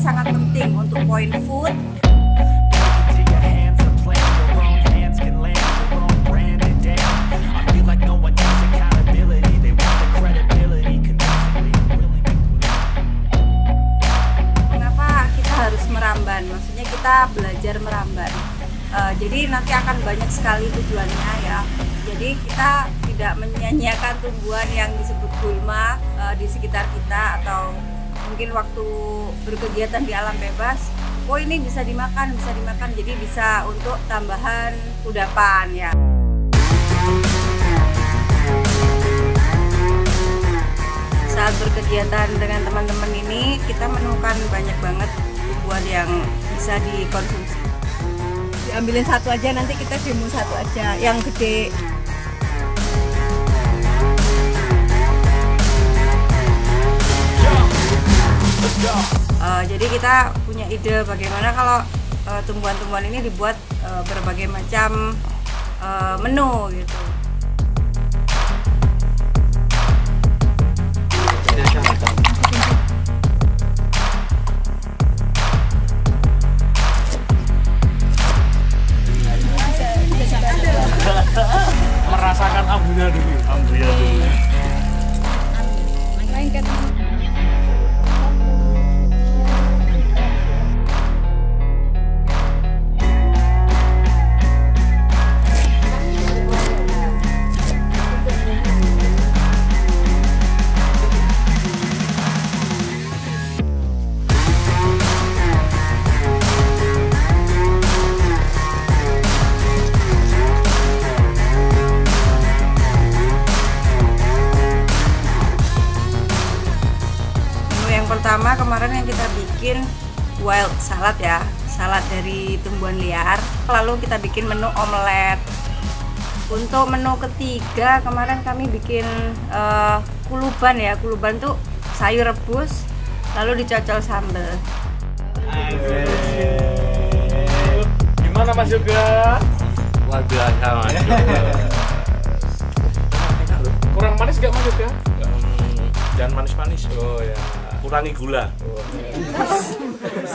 sangat penting untuk point food. Harus meramban, maksudnya kita belajar meramban. Jadi nanti akan banyak sekali tujuannya ya. Jadi kita tidak menyanyiakan tumbuhan yang disebut gulma di sekitar kita, atau mungkin waktu berkegiatan di alam bebas, oh ini bisa dimakan, jadi bisa untuk tambahan kudapan ya. Saat berkegiatan dengan teman-teman ini kita menemukan banyak banget tumbuhan yang bisa dikonsumsi. Diambilin satu aja, nanti kita demo satu aja yang gede. Jadi kita punya ide bagaimana kalau tumbuhan-tumbuhan ini dibuat berbagai macam menu gitu. Merasakan ambunya dulu. Lengket. Pertama kemarin yang kita bikin wild salad ya, salad dari tumbuhan liar. Lalu kita bikin menu omelet. Untuk menu ketiga kemarin kami bikin kuluban ya. Kuluban tuh sayur rebus lalu dicocol sambal. Gimana Mas Yoga? Luar biasa Mas Yoga. Kurang manis gak Mas Yoga? Jangan manis-manis. Oh ya. Kurangi gula.